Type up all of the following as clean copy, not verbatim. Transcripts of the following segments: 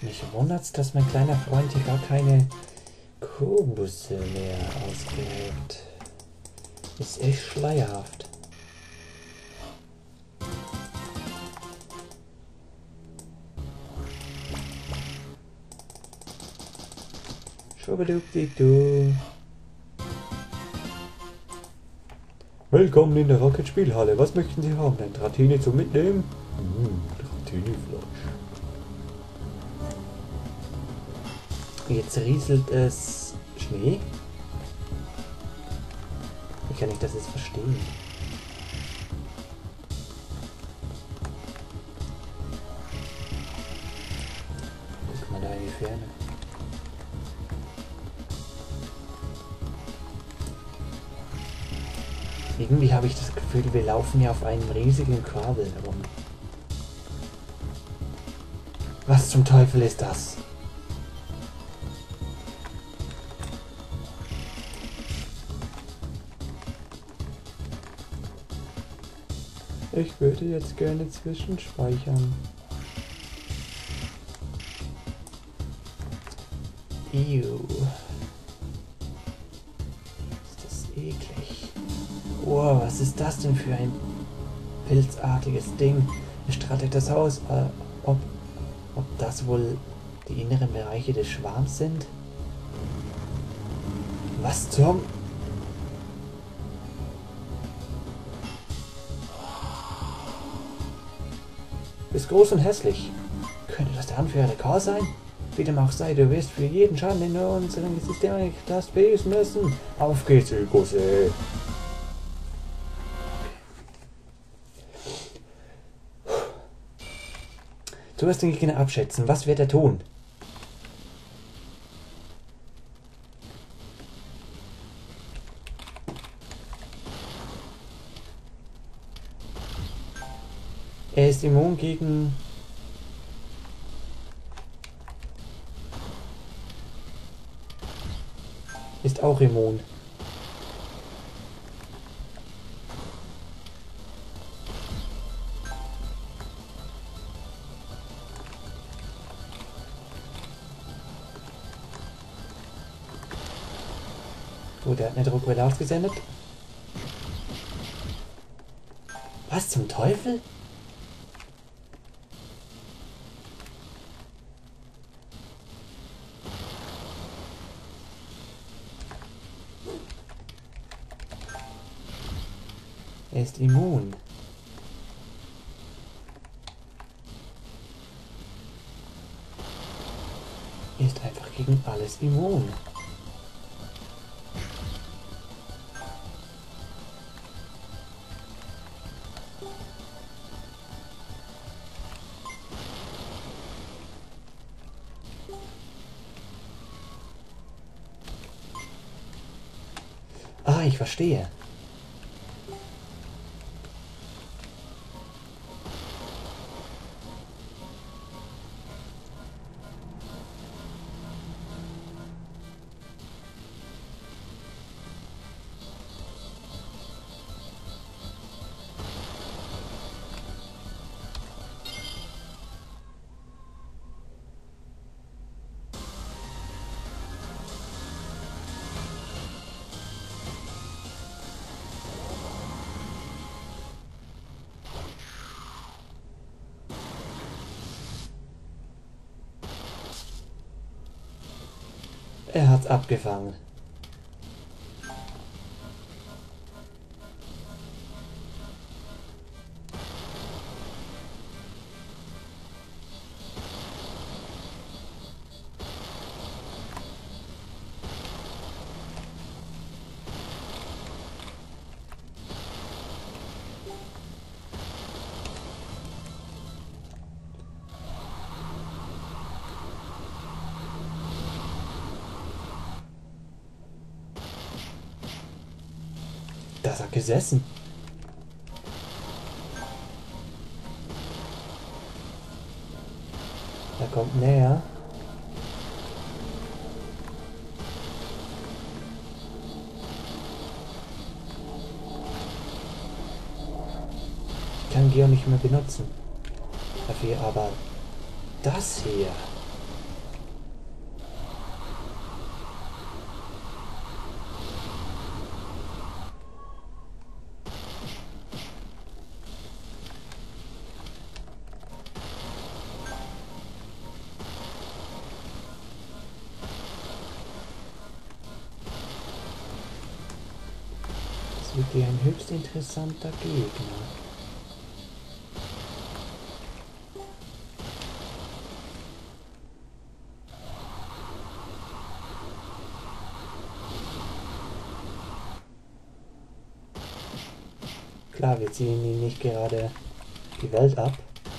Mich wundert's, dass mein kleiner Freund hier gar keine Kobusse mehr ausgräbt. Ist echt schleierhaft. Schubadubdidu. Willkommen in der Rocket-Spielhalle. Was möchten Sie haben? Ein Dratini zum Mitnehmen? Dratini-Fleisch. Jetzt rieselt es Schnee. Wie kann ich das jetzt verstehen? Guck mal da in die Ferne. Irgendwie habe ich das Gefühl, wir laufen hier auf einem riesigen Kabel herum. Was zum Teufel ist das? Ich würde jetzt gerne zwischenspeichern. Ew. Ist das eklig. Wow, was ist das denn für ein pilzartiges Ding? Es strahlt das aus, ob das wohl die inneren Bereiche des Schwarms sind? Was zum... Ist groß und hässlich. Könnte das der Anführer der Chaos sein? Wie dem auch sei, du wirst für jeden Schaden in unserem System das besen müssen. Auf geht's, Ökose. Zuerst den Gegner abschätzen. Was wird er tun? Er ist immun gegen... Ist auch immun. Gut, er hat eine Druckwelle ausgesendet. Was zum Teufel? Er ist immun. Er ist einfach gegen alles immun. Ah, ich verstehe. Er hat's abgefangen. Das hat gesessen. Er kommt näher. Ich kann Geo nicht mehr benutzen. Dafür aber das hier. Es liegt hier ein höchst interessanter Gegner. Klar, wir ziehen ihn nicht gerade die Welt ab.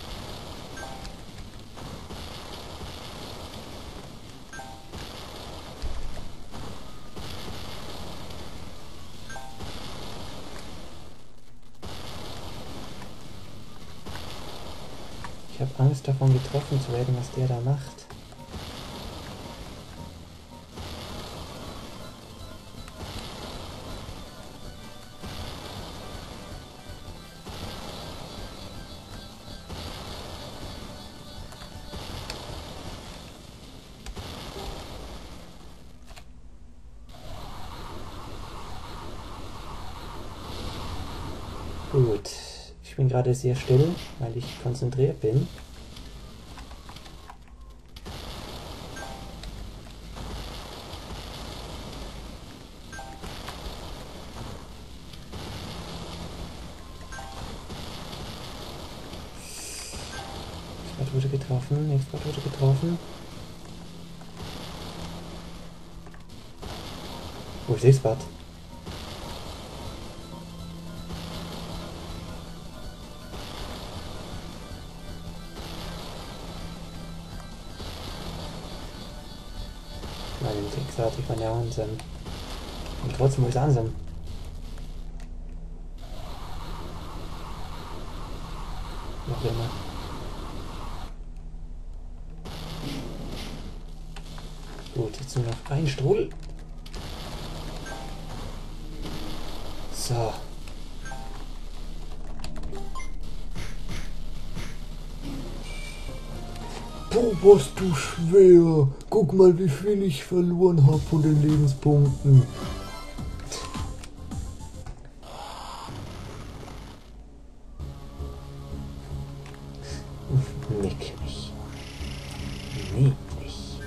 Ich habe Angst davon getroffen zu werden, was der da macht. Gut, ich bin gerade sehr still, weil ich konzentriert bin. Nächstes wurde getroffen, nächstes wurde getroffen. Oh, ich seh's grad. Nein, gesagt, ich war ja Wahnsinn. Und trotzdem muss ich langsam. Noch immer. Gut, jetzt nur noch ein Strudel. So. Boah, warst du schwer. Guck mal, wie viel ich verloren habe von den Lebenspunkten. Mickrig. Niedlich.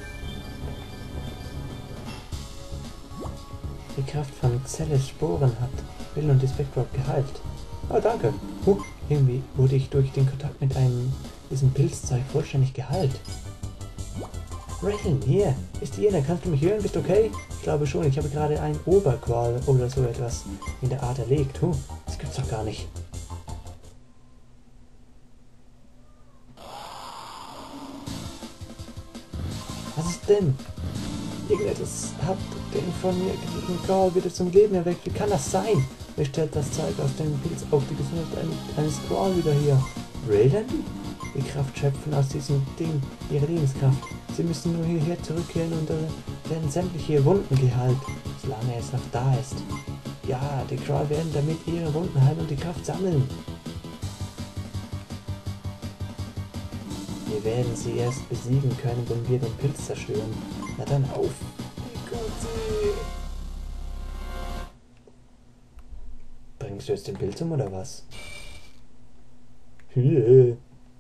Die Kraft von Zelles Sporen hat Will und die Spectrop geheilt. Oh, danke. Irgendwie wurde ich durch den Kontakt mit diesem Pilzzeug vollständig geheilt. Raylan, hier. Ist Jena, kannst du mich hören? Bist du okay? Ich glaube schon, ich habe gerade einen Oberqual oder so etwas in der Art erlegt. Das gibt's doch gar nicht. Was ist denn? Irgendetwas hat den von mir geliebten Qual wieder zum Leben erweckt. Wie kann das sein? Wer stellt das Zeug aus dem Pilz auf die Gesundheit eines Qual wieder her? Raylan? Die Kraft schöpfen aus diesem Ding ihre Lebenskraft. Sie müssen nur hierher zurückkehren und dann werden sämtliche Wunden geheilt, solange es noch da ist. Ja, die Qual werden damit ihre Wunden heilen und die Kraft sammeln. Wir werden sie erst besiegen können, wenn wir den Pilz zerstören. Na dann auf! Bringst du jetzt den Pilz um oder was? Yeah.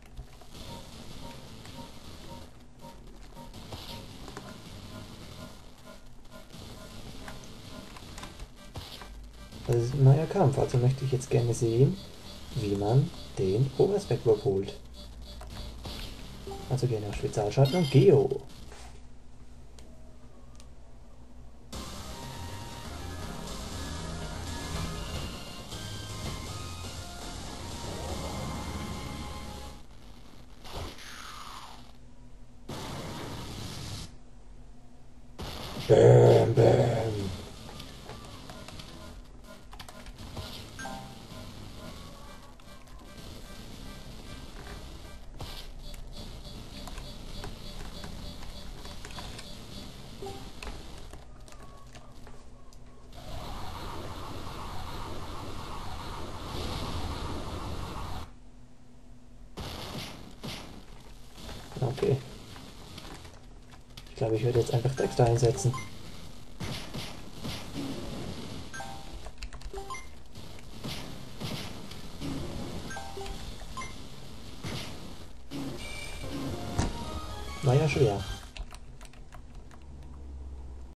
Das ist ein neuer Kampf, also möchte ich jetzt gerne sehen, wie man den Oberspectrop holt. Also gehen wir auf Spezialschaltung Geo. Bam, bam. Okay. Ich glaube, ich werde jetzt einfach Dexter einsetzen. War ja schwer.